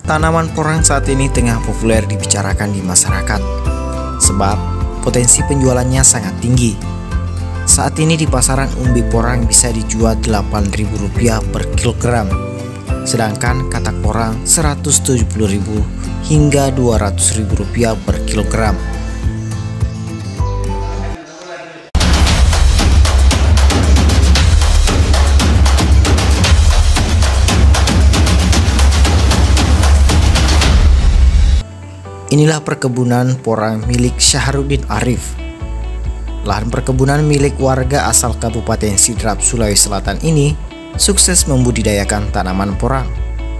Tanaman porang saat ini tengah populer dibicarakan di masyarakat, sebab potensi penjualannya sangat tinggi. Saat ini di pasaran umbi porang bisa dijual Rp8.000 per kilogram, sedangkan katak porang Rp170.000 hingga Rp200.000 per kilogram. Inilah perkebunan porang milik Syahrudin Arif. Lahan perkebunan milik warga asal Kabupaten Sidrap, Sulawesi Selatan ini sukses membudidayakan tanaman porang.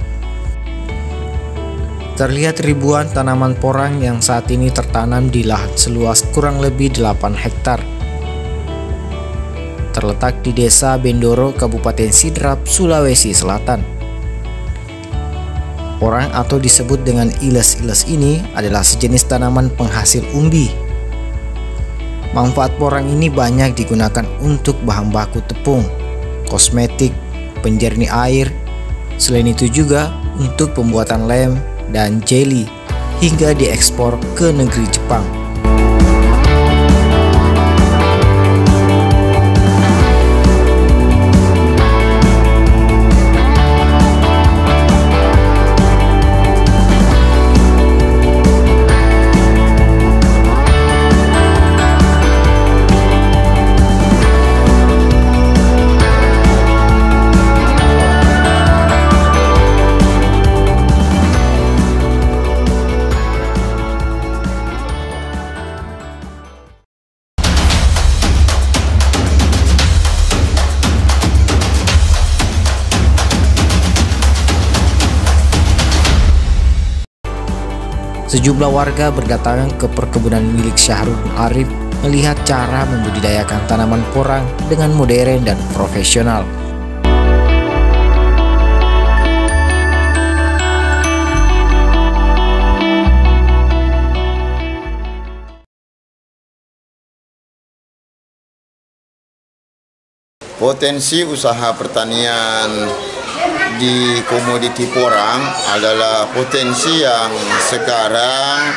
Terlihat ribuan tanaman porang yang saat ini tertanam di lahan seluas kurang lebih 8 hektar. Terletak di Desa Bendoro, Kabupaten Sidrap, Sulawesi Selatan. Porang atau disebut dengan iles-iles ini adalah sejenis tanaman penghasil umbi. Manfaat porang ini banyak digunakan untuk bahan baku tepung, kosmetik, penjernih air. Selain itu juga untuk pembuatan lem dan jelly hingga diekspor ke negeri Jepang. Sejumlah warga berdatangan ke perkebunan milik Syahrudin Arif melihat cara membudidayakan tanaman porang dengan modern dan profesional. Potensi usaha pertanian di komoditi porang adalah potensi yang sekarang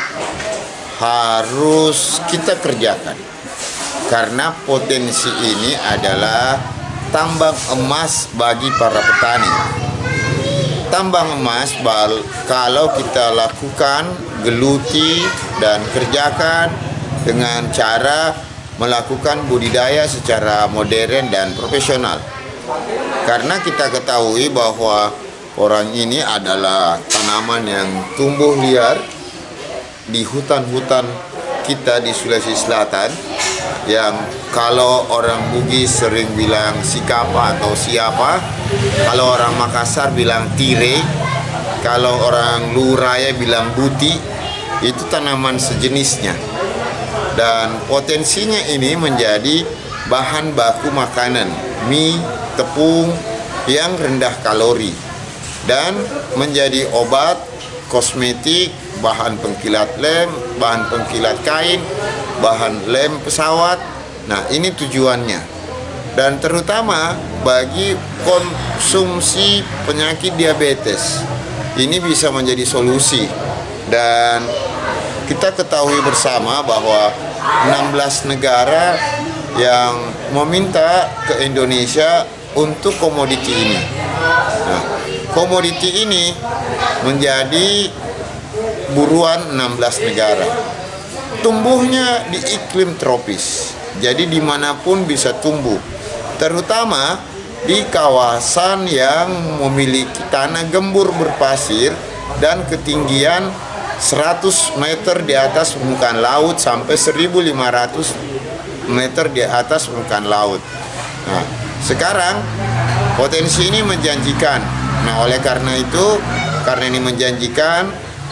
harus kita kerjakan, karena potensi ini adalah tambang emas bagi para petani. Tambang emas kalau kita lakukan, geluti dan kerjakan dengan cara melakukan budidaya secara modern dan profesional. Karena kita ketahui bahwa porang ini adalah tanaman yang tumbuh liar di hutan-hutan kita di Sulawesi Selatan, yang kalau orang Bugis sering bilang sikapa atau siapa, kalau orang Makassar bilang tire, kalau orang Luraya bilang buti, itu tanaman sejenisnya. Dan potensinya ini menjadi bahan baku makanan, mie, tepung yang rendah kalori, dan menjadi obat, kosmetik, bahan pengkilat lem, bahan pengkilat kain, bahan lem pesawat. Nah, ini tujuannya. Dan terutama bagi konsumsi penyakit diabetes, ini bisa menjadi solusi. Dan kita ketahui bersama bahwa 16 negara yang meminta ke Indonesia untuk komoditi ini. Nah, komoditi ini menjadi buruan 16 negara. Tumbuhnya di iklim tropis, jadi dimanapun bisa tumbuh, terutama di kawasan yang memiliki tanah gembur berpasir dan ketinggian 100 meter di atas permukaan laut sampai 1.500 meter di atas permukaan laut. Nah, sekarang potensi ini menjanjikan. Nah, oleh karena itu, karena ini menjanjikan,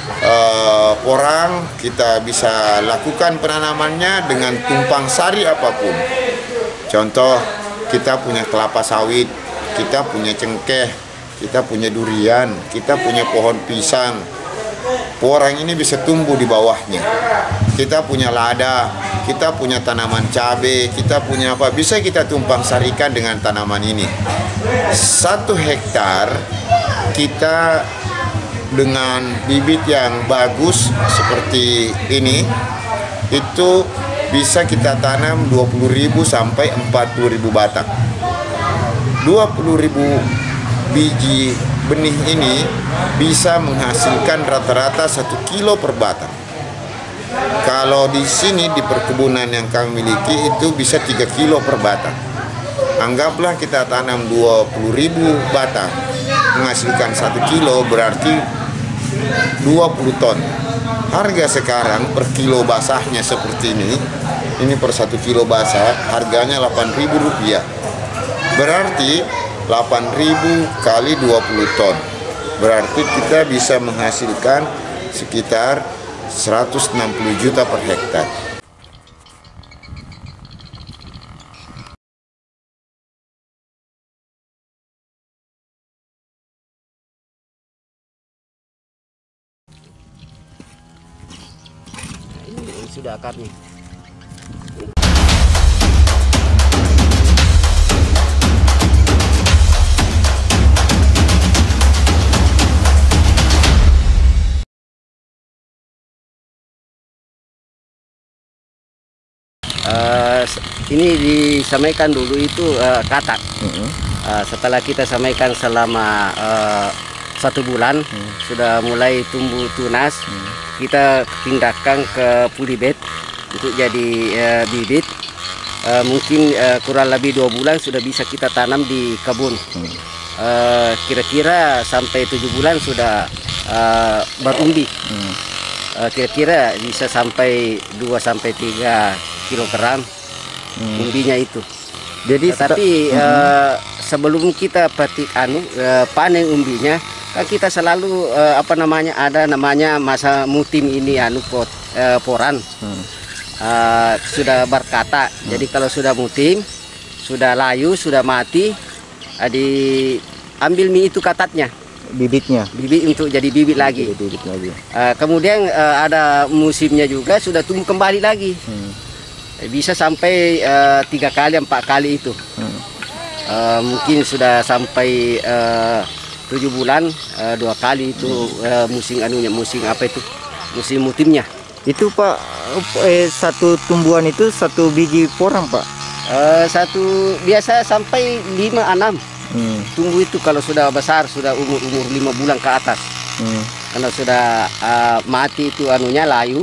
porang kita bisa lakukan penanamannya dengan tumpang sari apapun. Contoh, kita punya kelapa sawit, kita punya cengkeh, kita punya durian, kita punya pohon pisang. Porang ini bisa tumbuh di bawahnya. Kita punya lada, kita punya tanaman cabai, kita punya apa, bisa kita tumpang sarikan dengan tanaman ini. 1 hektar kita dengan bibit yang bagus seperti ini, itu bisa kita tanam 20.000 sampai 40.000 batang. 20.000 biji benih ini bisa menghasilkan rata-rata 1 kilo per batang. Kalau di sini di perkebunan yang kami miliki itu bisa 3 kilo per batang. Anggaplah kita tanam 20.000 batang, menghasilkan 1 kilo berarti 20 ton. Harga sekarang per kilo basahnya seperti ini per 1 kilo basah harganya Rp8.000. Berarti 8.000 kali 20 ton. Berarti kita bisa menghasilkan sekitar 160 juta per hektar. Ini sudah akarnya. Ini disamaikan dulu itu katak. Setelah kita samaikan selama 1 bulan, sudah mulai tumbuh tunas. Kita pindahkan ke polybed untuk jadi bibit. Mungkin kurang lebih 2 bulan sudah bisa kita tanam di kebun. Kira-kira sampai 7 bulan sudah berumbi. Kira-kira bisa sampai 2-3 kilogram umbinya itu. Jadi tapi sebelum kita petik panen umbinya, kan kita selalu ada namanya masa mutim ini poran. Sudah berkata. Jadi kalau sudah mutim, sudah layu, sudah mati, diambil mie itu katatnya. Bibit untuk jadi bibit lagi. Kemudian ada musimnya juga, sudah tumbuh kembali lagi. Bisa sampai 3 kali 4 kali itu. Mungkin sudah sampai 7 bulan 2 kali itu musim mutimnya. Itu Pak, satu tumbuhan itu 1 biji porang Pak? Biasa sampai 5-6. Tumbuh itu kalau sudah besar, sudah umur 5 bulan ke atas. Kalau sudah mati itu layu,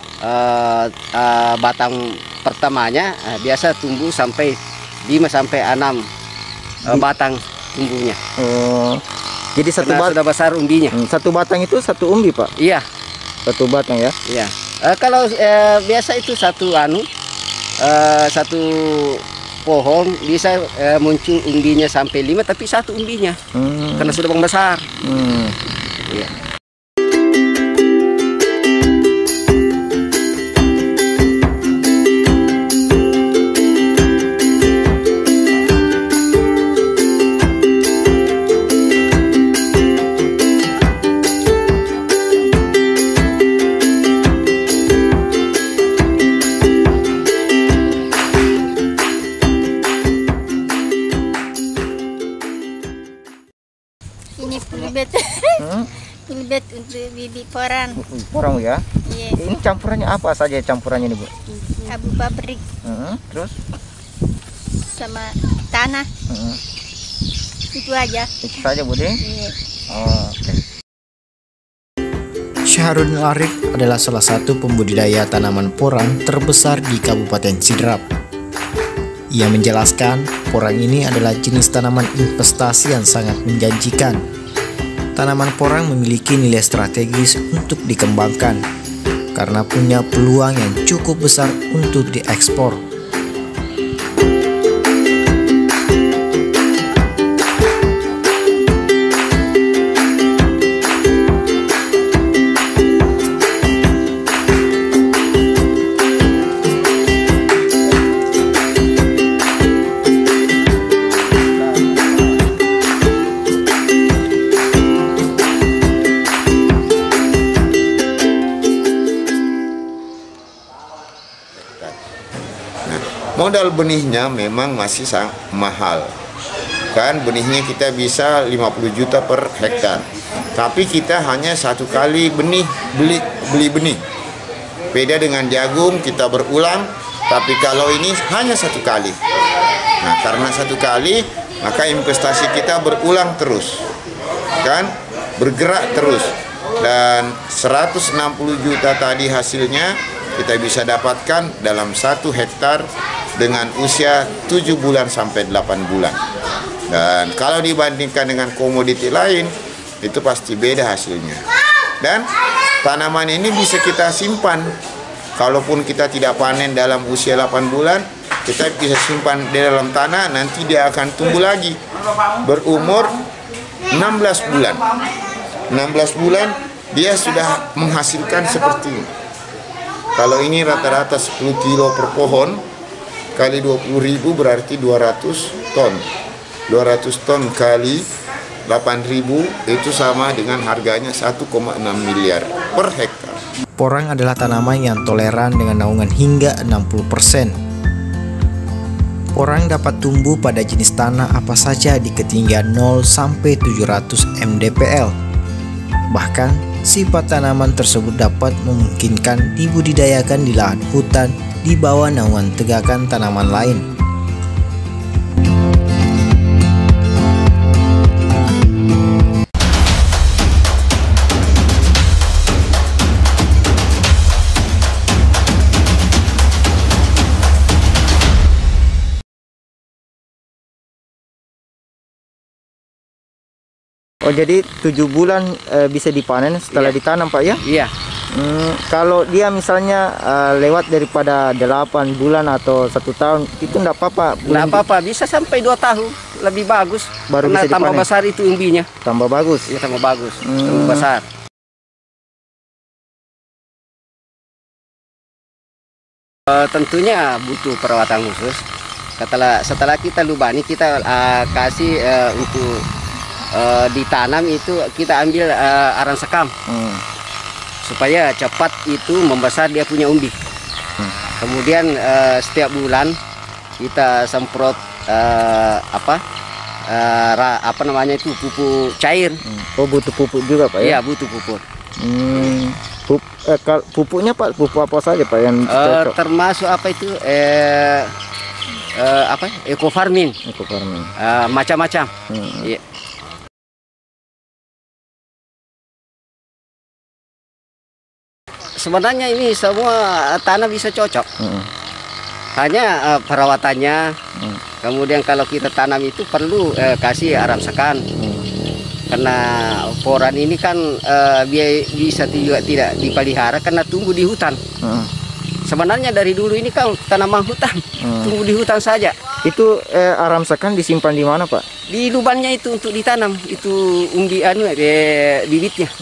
batang pertamanya biasa tumbuh sampai 5-6 batang tumbuhnya. Jadi sudah besar umbinya. 1 batang itu 1 umbi Pak? Iya. 1 batang ya? Iya. Kalau biasa itu satu pohon bisa muncul umbinya sampai 5, tapi 1 umbinya karena sudah besar. Iya. Ini polybed. Polybed untuk bibit porang. Porang ya? Yes. Ini campurannya apa saja campurannya nih Bu? Abu pabrik. Terus? Sama tanah. Itu aja. Itu saja Bu deh? Yes. Oke. Syahrudin Arif adalah salah satu pembudidaya tanaman porang terbesar di Kabupaten Sidrap. Ia menjelaskan, porang ini adalah jenis tanaman investasi yang sangat menjanjikan. Tanaman porang memiliki nilai strategis untuk dikembangkan karena punya peluang yang cukup besar untuk diekspor. Modal benihnya memang masih sangat mahal. kan benihnya kita bisa 50 juta per hektar. Tapi kita hanya satu kali beli benih. Beda dengan jagung kita berulang, tapi kalau ini hanya satu kali. Nah, karena satu kali, maka investasi kita berulang terus, kan, bergerak terus. Dan 160 juta tadi hasilnya kita bisa dapatkan dalam 1 hektar dengan usia 7 bulan sampai 8 bulan. Dan kalau dibandingkan dengan komoditi lain, itu pasti beda hasilnya. Dan tanaman ini bisa kita simpan. Kalaupun kita tidak panen dalam usia 8 bulan, kita bisa simpan di dalam tanah, nanti dia akan tumbuh lagi. Berumur 16 bulan. 16 bulan dia sudah menghasilkan seperti ini. Kalau ini rata-rata 10 kilo per pohon, kali 20.000 berarti 200 ton. 200 ton kali 8.000 itu sama dengan harganya 1,6 miliar per hektar. Porang adalah tanaman yang toleran dengan naungan hingga 60%. Porang dapat tumbuh pada jenis tanah apa saja di ketinggian 0 sampai 700 mdpl. Bahkan, sifat tanaman tersebut dapat memungkinkan dibudidayakan di lahan hutan di bawah naungan tegakan tanaman lain. Oh, jadi 7 bulan bisa dipanen setelah ditanam, Pak, ya? Iya. Kalau dia misalnya lewat daripada 8 bulan atau 1 tahun, itu enggak apa-apa? Enggak apa-apa, bisa sampai 2 tahun, lebih bagus. Baru karena bisa tambah dipanen. besar itu umbinya. Tambah bagus? Iya, tambah bagus, tambah besar. Tentunya butuh perawatan khusus. Setelah kita lubani, kita kasih untuk ditanam itu kita ambil arang sekam supaya cepat itu membesar dia punya umbi. Kemudian setiap bulan kita semprot apa namanya itu pupuk cair. Oh, butuh pupuk juga, Pak, ya? Iya, butuh pupuk. Pupuknya, Pak, pupuk apa saja, Pak, yang cocok? Termasuk apa itu eco farming. Eco farming. Macam-macam. Iya. Sebenarnya ini semua tanah bisa cocok. Hanya perawatannya. Kemudian kalau kita tanam itu perlu kasih aram sekan. Karena poran ini kan bisa juga tidak dipelihara karena tumbuh di hutan. Sebenarnya dari dulu ini kan tanaman hutan, tumbuh di hutan saja. Itu aram sekan disimpan di mana, Pak? Di lubangnya itu untuk ditanam, itu umbi bibitnya.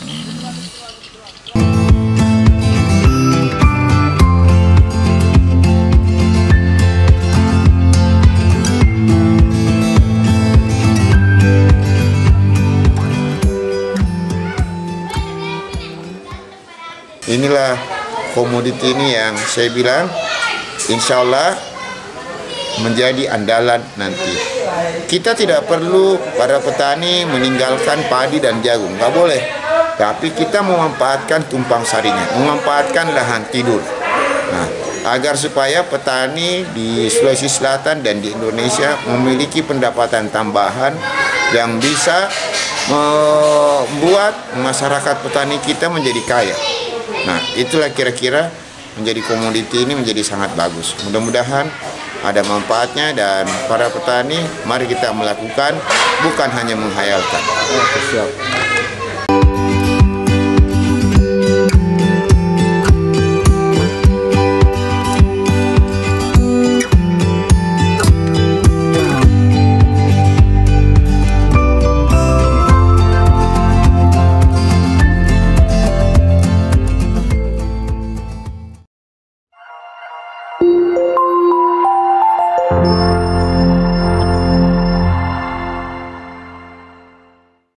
Inilah komoditi ini yang saya bilang insya Allah menjadi andalan nanti. Kita tidak perlu para petani meninggalkan padi dan jagung, nggak boleh. Tapi kita memanfaatkan tumpang sarinya, memanfaatkan lahan tidur. Nah, agar supaya petani di Sulawesi Selatan dan di Indonesia memiliki pendapatan tambahan yang bisa membuat masyarakat petani kita menjadi kaya. Nah, itulah kira-kira menjadi komoditi ini menjadi sangat bagus. Mudah-mudahan ada manfaatnya dan para petani mari kita melakukan, bukan hanya menghayalkan. Siap.